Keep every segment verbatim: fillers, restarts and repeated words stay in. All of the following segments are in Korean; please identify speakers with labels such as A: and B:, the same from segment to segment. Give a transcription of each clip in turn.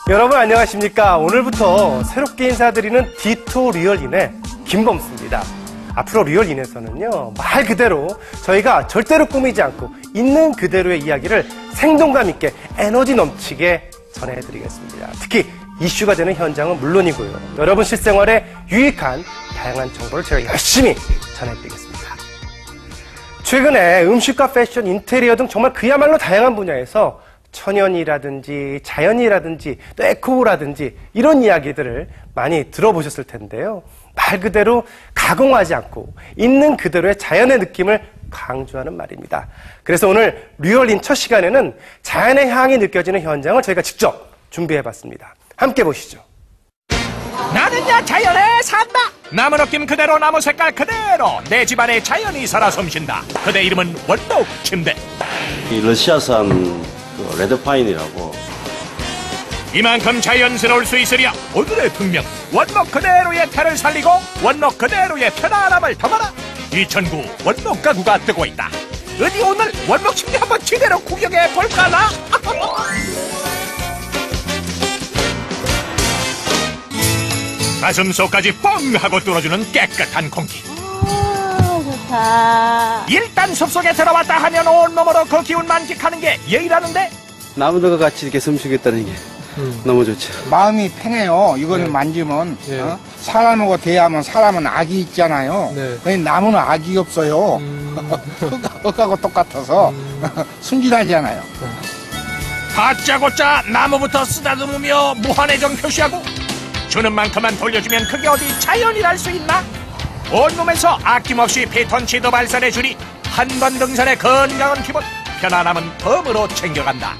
A: 여러분 안녕하십니까? 오늘부터 새롭게 인사드리는 디토 리얼인의 김범수입니다. 앞으로 리얼인에서는요, 말 그대로 저희가 절대로 꾸미지 않고 있는 그대로의 이야기를 생동감 있게 에너지 넘치게 전해드리겠습니다. 특히 이슈가 되는 현장은 물론이고요, 여러분 실생활에 유익한 다양한 정보를 제가 열심히 전해드리겠습니다. 최근에 음식과 패션, 인테리어 등 정말 그야말로 다양한 분야에서 천연이라든지 자연이라든지 또 에코라든지 이런 이야기들을 많이 들어보셨을 텐데요. 말 그대로 가공하지 않고 있는 그대로의 자연의 느낌을 강조하는 말입니다. 그래서 오늘 리얼인 첫 시간에는 자연의 향이 느껴지는 현장을 저희가 직접 준비해봤습니다. 함께 보시죠.
B: 나는야 자연에 산다. 나무 느낌 그대로, 나무 색깔 그대로 내 집안에 자연이 살아 숨쉰다. 그대 이름은 원목 침대.
C: 이 러시아산 그 레드파인이라고.
B: 이만큼 자연스러울 수 있으랴 오늘의 분명 원목 그대로의 태를 살리고 원목 그대로의 편안함을 담아라. 이천구 원목 가구가 뜨고 있다. 어디 오늘 원목 침대 한번 제대로 구경해 볼까나? 가슴속까지 뻥 하고 뚫어주는 깨끗한 공기.
D: 아, 좋다.
B: 일단 숲속에 들어왔다 하면 온몸으로 그 기운 만끽하는 게 예의라는데,
C: 나무들과 같이 이렇게 숨쉬겠다는 게 음. 너무 좋죠.
E: 마음이 편해요. 이거는 네. 만지면
F: 네.
E: 어? 사람하고 대하면 사람은 악이 있잖아요. 네. 나무는 악이 없어요. 음. 흙하고 똑같아서 음. 순진하잖아요.
B: 다짜고짜 나무부터 쓰다듬으며 무한애정 표시하고 주는 만큼만 돌려주면 그게 어디 자연이랄 수 있나? 온몸에서 아낌없이 피톤치드 발산해주니 한 번 등산의 건강한 기분, 편안함은 덤으로 챙겨간다.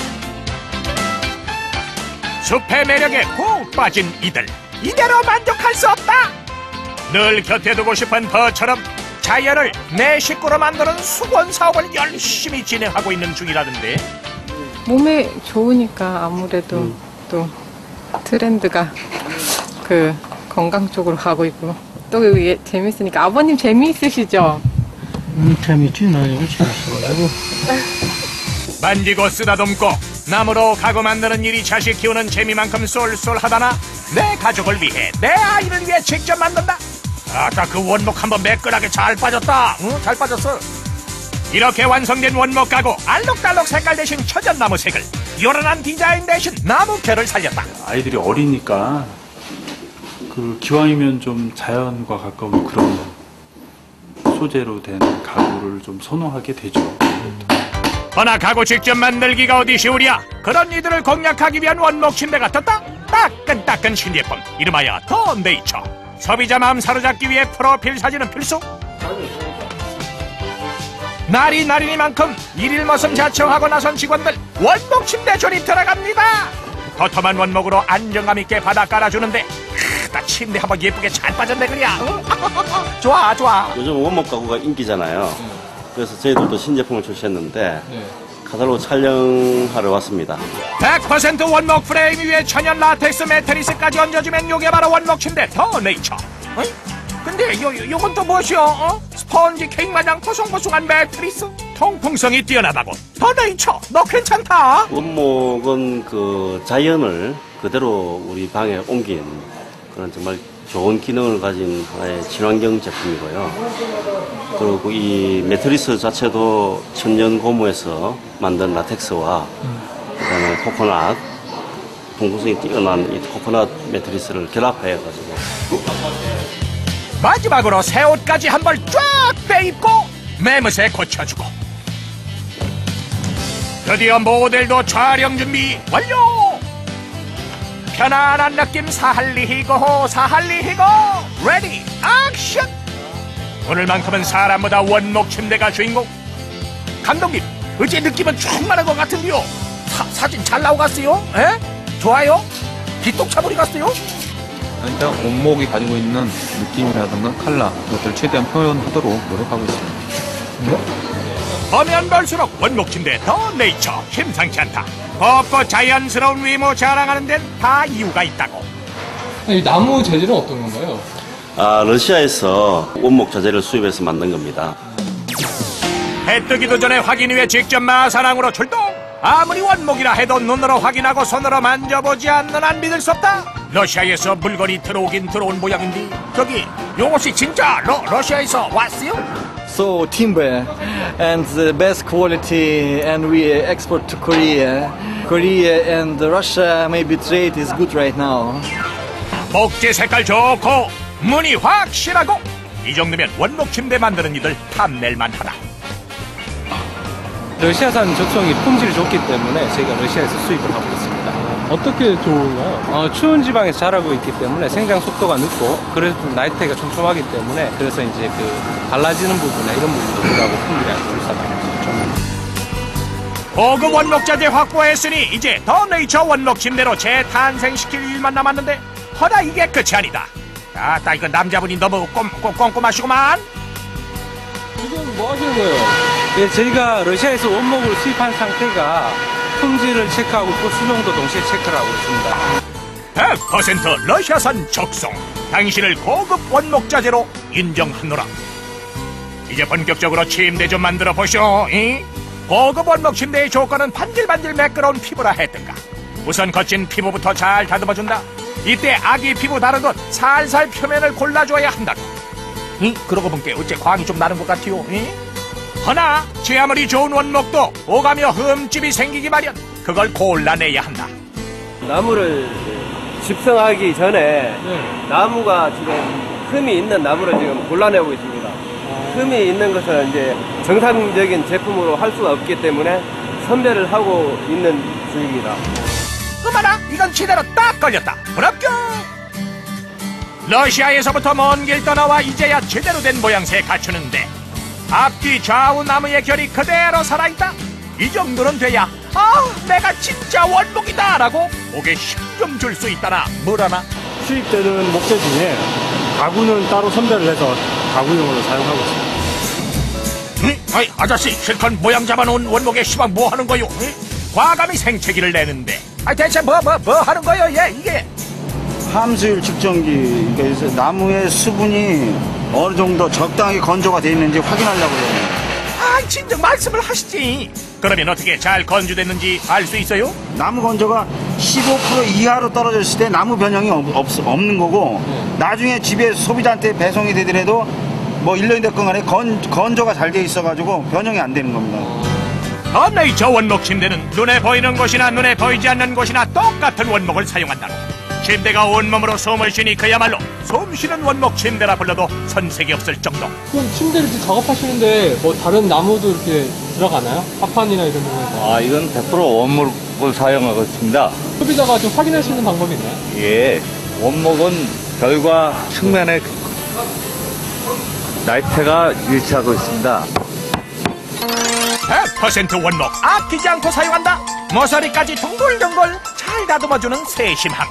B: 숲의 매력에 푹 빠진 이들, 이대로 만족할 수 없다. 늘 곁에 두고 싶은 벌처럼 자연을 내 식구로 만드는 수건 사업을 열심히 진행하고 있는 중이라던데.
F: 몸에 좋으니까 아무래도 음. 또 트렌드가 그 건강 쪽으로 가고 있고, 또 이게 재밌으니까. 아버님 재미있으시죠?
G: 음, 재밌지. 나 이거 재밌어가지고.
B: 만지고 쓰다듬고 나무로 가구 만드는 일이 자식 키우는 재미만큼 쏠쏠하다나 내 가족을 위해, 내 아이를 위해 직접 만든다. 아까 그 원목 한번 매끈하게 잘 빠졌다. 응? 잘 빠졌어. 이렇게 완성된 원목 가구, 알록달록 색깔 대신 천연나무 색을, 요란한 디자인 대신 나무결을 살렸다.
H: 아이들이 어리니까 그 기왕이면 좀 자연과 가까운 그런 소재로 된 가구를 좀 선호하게 되죠.
B: 허나 가구 직접 만들기가 어디 쉬우랴. 그런 이들을 공략하기 위한 원목 침대가 떴다. 따끈따끈 신제품, 이름하여 더 네이처. 소비자 마음 사로잡기 위해 프로필 사진은 필수. 날이 날이니만큼 일일 머슴 자청하고 나선 직원들 원목 침대 조립 들어갑니다. 도톰한 원목으로 안정감 있게 바닥 깔아주는데, 크, 나 침대 한번 예쁘게 잘 빠졌네 그냥. 좋아 좋아.
C: 요즘 원목 가구가 인기잖아요. 그래서 저희들도 신제품을 출시했는데 네. 카탈로그 촬영하러 왔습니다.
B: 백 퍼센트 원목 프레임 위에 천연 라텍스 매트리스까지 얹어주면 요게 바로 원목 침대 더 네이처. 어이? 근데 요, 요, 요건 또 무엇이요? 어? 스펀지 케이크 마냥 보송보송한 매트리스? 통풍성이 뛰어나다고. 더 네이처, 너 괜찮다.
C: 원목은 그 자연을 그대로 우리 방에 옮긴 그런 정말 좋은 기능을 가진 하나의 친환경 제품이고요. 그리고 이 매트리스 자체도 천연 고무에서 만든 라텍스와 그다음에 코코넛, 통풍성이 뛰어난 이 코코넛 매트리스를 결합해가지고.
B: 마지막으로 새 옷까지 한 벌 쫙 빼입고 매무새 고쳐주고, 드디어 모델도 촬영 준비 완료. 편안한 느낌 사할리히고 사할리히고 레디 액션. 오늘만큼은 사람보다 원목 침대가 주인공. 감독님, 어제 느낌은 충만한 것 같은데요. 사, 사진 잘 나오갔어요? 에? 좋아요? 기똥차버리 갔어요?
I: 일단 원목이 가지고 있는 느낌이라든가 컬러, 이것들을 최대한 표현하도록 노력하고 있습니다.
B: 네? 보면 볼수록 원목 침대 더 네이처 심상치 않다. 곱고 자연스러운 외모 자랑하는 데는 다 이유가 있다고.
J: 이 나무 재질은 어떤 건가요?
C: 아, 러시아에서 원목 자재를 수입해서 만든 겁니다.
B: 해 뜨기도 전에 확인 후에 직접 마사랑으로 출동. 아무리 원목이라 해도 눈으로 확인하고 손으로 만져보지 않는 한 믿을 수 없다. 러시아에서 물건이 들어오긴 들어온 모양인데 저기 용호씨 진짜 러, 러시아에서 왔어요?
K: So timber and the best quality, and we export to Korea. Korea and Russia maybe trade is good right now.
B: 목재 색깔 좋고 무늬 확실하고 이 정도면 원목 침대 만드는 이들 탐낼만 하다.
L: 러시아산 적성이 품질이 좋기 때문에 저희가 러시아에서 수입을 하고 있습니다.
J: 어떻게 좋은가요?
L: 어, 추운 지방에서 자라고 있기 때문에 생장 속도가 늦고 그래서 나이테가 촘촘하기 때문에 그래서 이제 그 갈라지는 부분에 이런 부분도 들어가고 품질이 아주 좋습니다.
B: 고급 원목 자재 확보했으니 이제 더 네이처 원목 침대로 재탄생시킬 일만 남았는데 허나 이게 끝이 아니다. 아따 이거 남자분이 너무 꼼, 꼼, 꼼꼼하시구만.
J: 지금 뭐 하시는 거예요?
L: 예, 저희가 러시아에서 원목을 수입한 상태가 품질을 체크하고 또 수명도 동시에 체크를 하고 있습니다.
B: 백 퍼센트 러시아산 적성 당신을 고급 원목 자재로 인정하노라. 이제 본격적으로 침대 좀 만들어 보쇼. 이? 고급 원목 침대의 조건은 반질반질 매끄러운 피부라 했던가. 우선 거친 피부부터 잘 다듬어준다. 이때 아기 피부 다루듯 살살 표면을 골라줘야 한다고. 이? 그러고 보니까 어째 광이 좀 나는 것 같아요. 이? 허나 제 아무리 좋은 원목도 오가며 흠집이 생기기 마련. 그걸 골라내야 한다.
M: 나무를 집성하기 전에
J: 네.
M: 나무가 지금 흠이 있는 나무를 지금 골라내고 있습니다. 흠이 있는 것은 이제 정상적인 제품으로 할 수가 없기 때문에 선별을 하고 있는 중입니다.
B: 그만아 이건 제대로 딱 걸렸다. 불합격. 러시아에서부터 먼 길 떠나와 이제야 제대로 된 모양새 갖추는데 앞뒤 좌우 나무의 결이 그대로 살아있다. 이 정도는 돼야 아 내가 진짜 원목이다 라고 목에 힘 좀 줄 수 있다나 뭐라나.
N: 수입되는 목재 중에 가구는 따로 선별을 해서 가구용으로 사용하고 있습니다.
B: 응? 아이 아저씨 실컷 모양 잡아놓은 원목에 시방 뭐 하는 거요? 응? 과감히 생채기를 내는데 아 대체 뭐 뭐 뭐 하는 거요 얘 이게?
O: 함수율 측정기, 그래서 나무의 수분이 어느 정도 적당히 건조가 되어 있는지 확인하려고 해요.
B: 아, 진정 말씀을 하시지. 그러면 어떻게 잘 건조됐는지 알 수 있어요?
O: 나무 건조가 십오 퍼센트 이하로 떨어졌을 때 나무 변형이 없, 없, 없는 거고 나중에 집에 소비자한테 배송이 되더라도 뭐 일 년이 됐건 간에 건, 건조가 잘 돼 있어가지고 변형이 안 되는 겁니다.
B: 더 네이처 원목 침대는 눈에 보이는 곳이나 눈에 보이지 않는 곳이나 똑같은 원목을 사용한다고. 침대가 온몸으로 숨을 쉬니 그야말로 숨쉬는 원목 침대라 불러도 손색이 없을 정도.
J: 그럼 침대를 이렇게 작업하시는데 뭐 다른 나무도 이렇게 들어가나요? 합판이나 이런 부분에서?
P: 아, 이건 백 퍼센트 원목을 사용하고 있습니다.
J: 소비자가 좀 확인할 수 있는 방법이 있나요?
P: 예, 원목은 결과 측면에 나이테가 일치하고 있습니다.
B: 백 퍼센트 원목 아끼지 않고 사용한다. 모서리까지 둥글둥글 잘 다듬어주는 세심함.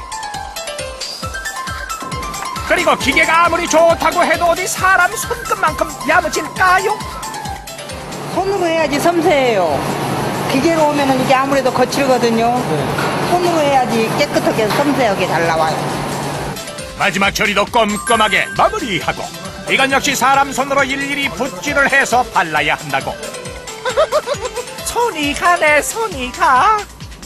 B: 그리고 기계가 아무리 좋다고 해도 어디 사람 손끝만큼 야무질까요?
Q: 손으로 해야지 섬세해요. 기계로 오면은 이게 아무래도 거칠거든요. 네. 손으로 해야지 깨끗하게 섬세하게 잘 나와요.
B: 마지막 처리도 꼼꼼하게 마무리하고 이건 역시 사람 손으로 일일이 붓질을 해서 발라야 한다고. 손이 가네 손이 가.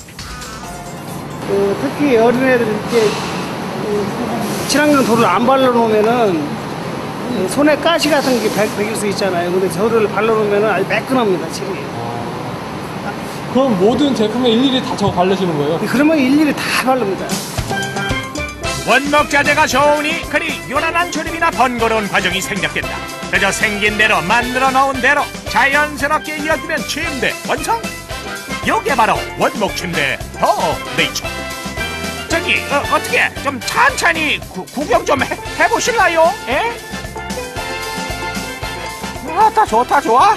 R: 그, 특히 어린애들 이렇게 그, 친환경 도를 안 발라놓으면은 손에 가시 같은 게 배, 배길 수 있잖아요. 근데 저를 발라놓으면은 아주 매끈합니다, 칠이.
J: 그럼 모든 제품에 일일이 다 저거 바르시는 거예요?
R: 그러면 일일이 다 바릅니다.
B: 원목 자재가 좋으니 그리 요란한 조립이나 번거로운 과정이 생략된다. 그저 생긴 대로 만들어 놓은 대로 자연스럽게 이어지면 침대 완성. 요게 바로 원목 침대 더 네이처. 저기 어, 어떻게 좀 천천히 구, 구경 좀 해, 해보실라요? 예? 아따 좋다 좋아.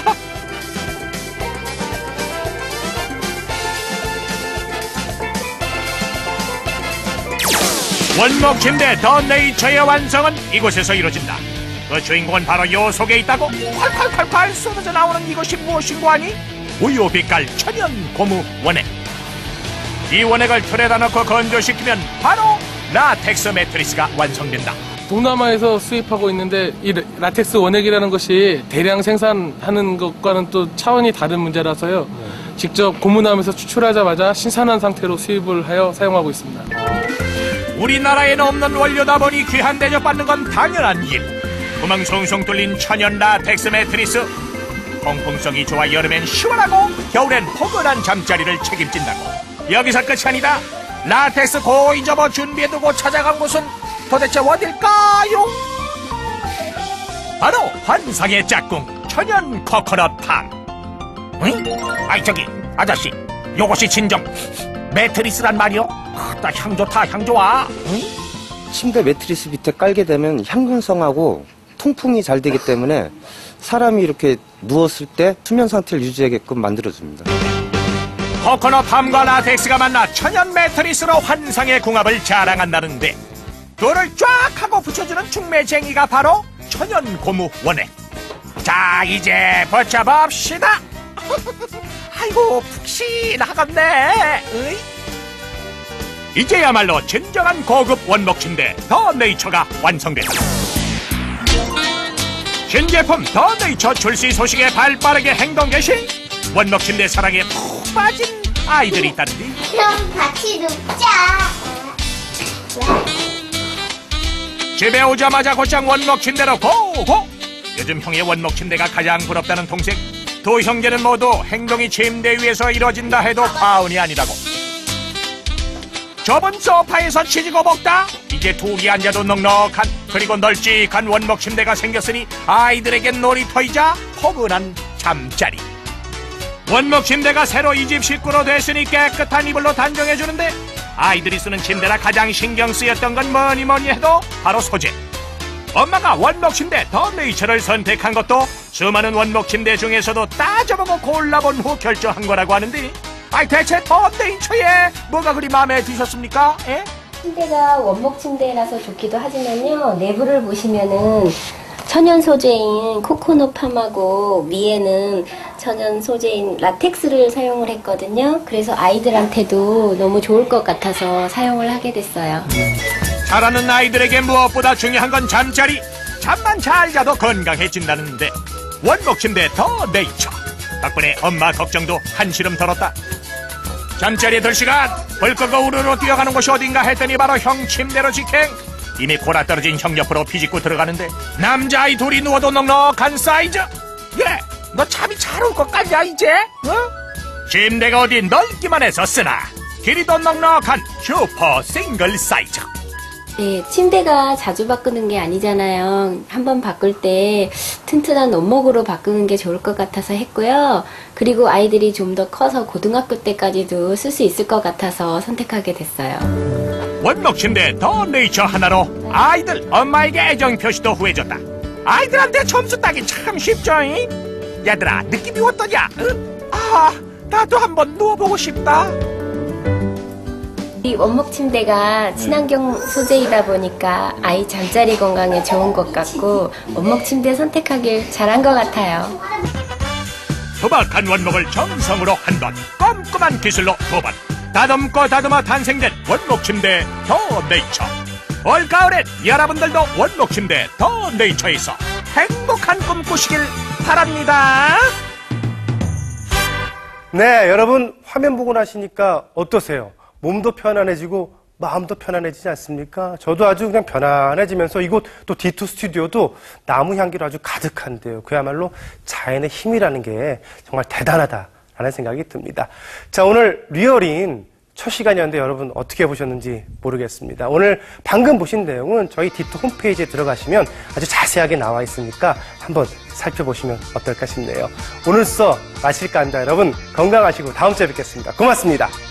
B: 원목 침대 더 네이처의 완성은 이곳에서 이루어진다. 그 주인공은 바로 요 속에 있다고. 콸콸콸콸 쏟아져 나오는 이것이 무엇인고 하니? 우유 빛깔 천연 고무 원액. 이 원액을 틀에다 넣고 건조시키면 바로 라텍스 매트리스가 완성된다.
J: 동남아에서 수입하고 있는데 이 라텍스 원액이라는 것이 대량 생산하는 것과는 또 차원이 다른 문제라서요. 직접 고문하면서 추출하자마자 신선한 상태로 수입을 하여 사용하고 있습니다.
B: 우리나라에는 없는 원료다 보니 귀한 대접받는 건 당연한 일. 구멍 송송 뚫린 천연 라텍스 매트리스. 통풍성이 좋아 여름엔 시원하고 겨울엔 포근한 잠자리를 책임진다고. 여기서 끝이 아니다. 라텍스 고이 접어 준비해두고 찾아간 곳은 도대체 어딜까요? 바로 환상의 짝꿍 천연 코코넛 팜. 응? 아이 저기 아저씨, 요것이 진정 매트리스란 말이요? 나 향 좋다, 향 좋아. 응?
S: 침대 매트리스 밑에 깔게 되면 향균성하고 통풍이 잘 되기 때문에 사람이 이렇게 누웠을 때 수면 상태를 유지하게끔 만들어줍니다.
B: 코코넛 팜과 라텍스가 만나 천연 매트리스로 환상의 궁합을 자랑한다는데, 돌을 쫙 하고 붙여주는 중매쟁이가 바로 천연 고무 원액. 자, 이제 붙여봅시다. 아이고 푹신하겠네. 으이? 이제야말로 진정한 고급 원목 침대 더 네이처가 완성됐다. 신제품 더 네이처 출시 소식에 발빠르게 행동 개시. 원목 침대 사랑에 푹 빠진 아이들이 있다는데.
T: 그럼 같이 눕자.
B: 집에 오자마자 곧장 원목 침대로 고고. 요즘 형의 원목 침대가 가장 부럽다는 동생. 두 형제는 모두 행동이 침대 위에서 이루어진다 해도 과언이 아니라고. 좁은 소파에서 치지고 먹다 이제 둘이 앉아도 넉넉한, 그리고 널찍한 원목 침대가 생겼으니 아이들에겐 놀이터이자 포근한 잠자리. 원목 침대가 새로 이 집 식구로 됐으니 깨끗한 이불로 단정해주는데, 아이들이 쓰는 침대라 가장 신경 쓰였던 건 뭐니 뭐니 해도 바로 소재. 엄마가 원목 침대 더 네이처를 선택한 것도 수많은 원목 침대 중에서도 따져보고 골라본 후 결정한 거라고 하는데, 아이 대체 더 네이처에 뭐가 그리 마음에 드셨습니까? 에?
U: 침대가 원목 침대라서 좋기도 하지만요, 내부를 보시면은 천연 소재인 코코넛 팜하고 위에는 천연 소재인 라텍스를 사용을 했거든요. 그래서 아이들한테도 너무 좋을 것 같아서 사용을 하게 됐어요.
B: 자라는 아이들에게 무엇보다 중요한 건 잠자리. 잠만 잘 자도 건강해진다는데 원목 침대 더 네이처 덕분에 엄마 걱정도 한시름 덜었다. 잠자리에 들 시간 불 끄고 우르르 뛰어가는 곳이 어딘가 했더니 바로 형 침대로 직행. 이미 골아 떨어진 형 옆으로 비집고 들어가는데 남자아이 둘이 누워도 넉넉한 사이즈. 그래, 너 잠이 잘 올 것 같냐 이제? 어? 침대가 어디 넓기만 해서 쓰나 길이도 넉넉한 슈퍼 싱글 사이즈.
U: 네, 침대가 자주 바꾸는 게 아니잖아요. 한번 바꿀 때 튼튼한 원목으로 바꾸는 게 좋을 것 같아서 했고요. 그리고 아이들이 좀 더 커서 고등학교 때까지도 쓸 수 있을 것 같아서 선택하게 됐어요.
B: 원목 침대 더 네이처 하나로 아이들 엄마에게 애정 표시도 후해줬다. 아이들한테 점수 따기 참 쉽죠? 잉? 얘들아, 느낌이 어떠냐? 응? 아, 나도 한번 누워보고 싶다.
U: 이 원목 침대가 친환경 소재이다 보니까 아이 잠자리 건강에 좋은 것 같고 원목 침대 선택하길 잘한 것 같아요.
B: 투박한 원목을 정성으로 한 번, 꼼꼼한 기술로 두 번, 다듬고 다듬어 탄생된 원목 침대 더 네이처. 올가을엔 여러분들도 원목 침대 더 네이처에서 행복한 꿈 꾸시길 바랍니다.
A: 네, 여러분 화면 보고 나시니까 어떠세요? 몸도 편안해지고 마음도 편안해지지 않습니까? 저도 아주 그냥 편안해지면서 이곳 또 디투 스튜디오도 나무 향기로 아주 가득한데요. 그야말로 자연의 힘이라는 게 정말 대단하다라는 생각이 듭니다. 자, 오늘 리얼인 첫 시간이었는데 여러분 어떻게 보셨는지 모르겠습니다. 오늘 방금 보신 내용은 저희 디투 홈페이지에 들어가시면 아주 자세하게 나와 있으니까 한번 살펴보시면 어떨까 싶네요. 오늘 써 마실까 합니다. 여러분 건강하시고 다음 주에 뵙겠습니다. 고맙습니다.